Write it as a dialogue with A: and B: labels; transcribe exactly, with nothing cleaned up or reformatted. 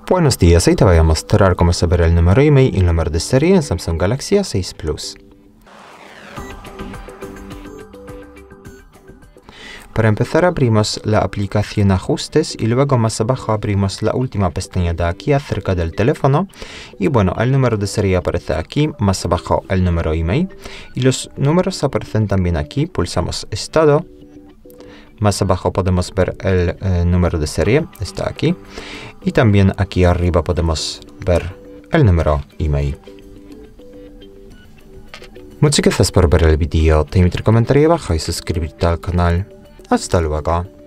A: Buenos días, hoy te voy a mostrar cómo saber el número email y el número de serie en Samsung Galaxy A seis Plus. Para empezar abrimos la aplicación Ajustes y luego más abajo abrimos la última pestaña de aquí acerca del teléfono y bueno, el número de serie aparece aquí, más abajo el número email y los números aparecen también aquí, pulsamos Estado. Más abajo podemos ver el eh, número de serie, está aquí. Y también aquí arriba podemos ver el número email. Muchas gracias por ver el vídeo. Te invito a comentar ahí abajo y suscribirte al canal. Hasta luego.